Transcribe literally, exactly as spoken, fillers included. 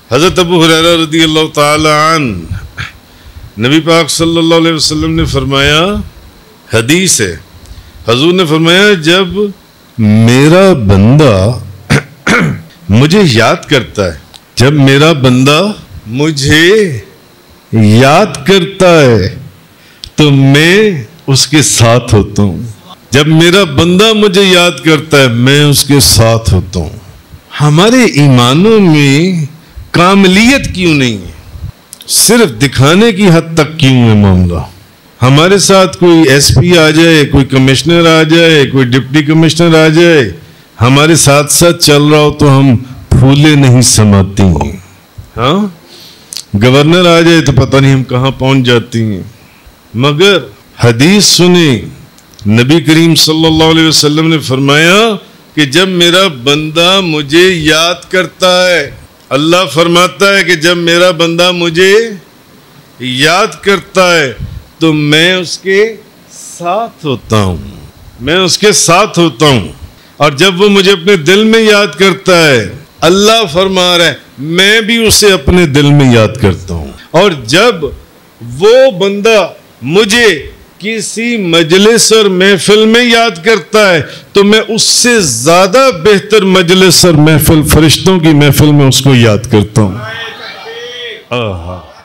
हज़रत अबू हुरैरा रज़ियल्लाहु ताला अन्हु नबी पाक सल्लल्लाहु अलैहि वसल्लम ने फरमाया, हदीस है, हजूर ने फरमाया, जब मेरा बंदा मुझे याद करता है, जब मेरा बंदा मुझे याद करता है तो मैं उसके साथ होता हूँ। जब मेरा बंदा मुझे याद करता है मैं उसके साथ होता हूँ। हमारे ईमानों में कामलियत क्यों नहीं है? सिर्फ दिखाने की हद तक क्यों है मामला? हमारे साथ कोई एसपी आ जाए, कोई कमिश्नर आ जाए, कोई डिप्टी कमिश्नर आ जाए, हमारे साथ साथ चल रहा हो तो हम फूले नहीं समाती हैं। हाँ, गवर्नर आ जाए तो पता नहीं हम कहाँ पहुंच जाती हैं। मगर हदीस सुने, नबी करीम सल्लल्लाहु अलैहि वसल्लम ने फरमाया कि जब मेरा बंदा मुझे याद करता है, अल्लाह फरमाता है कि जब मेरा बंदा मुझे याद करता है तो मैं उसके साथ होता हूँ, मैं उसके साथ होता हूँ। और जब वो मुझे अपने दिल में याद करता है, अल्लाह फरमा रहा है मैं भी उसे अपने दिल में याद करता हूँ। और जब वो बंदा मुझे किसी मजलिस और महफिल में याद करता है तो मैं उससे ज्यादा बेहतर मजलिस और महफिल, फरिश्तों की महफिल में उसको याद करता हूँ। आहा।